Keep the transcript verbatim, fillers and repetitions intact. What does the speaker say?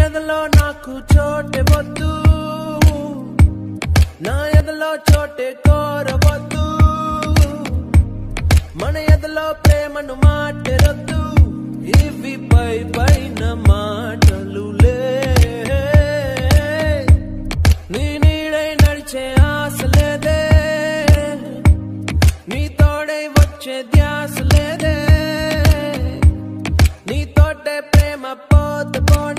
ఎదలో నాకు చోటే వద్దు, నా ఎదలో చోటే కోరవద్దు, మన ఎదలో ప్రేమను మాటరొద్దు, ఇవి పై పైన మాటలులే. నీ నీడై నడిచే ఆశ లేదే, నీ తోడై వచ్చే ధ్యాస లేదే, నీ తోటే ప్రేమ పోత పోని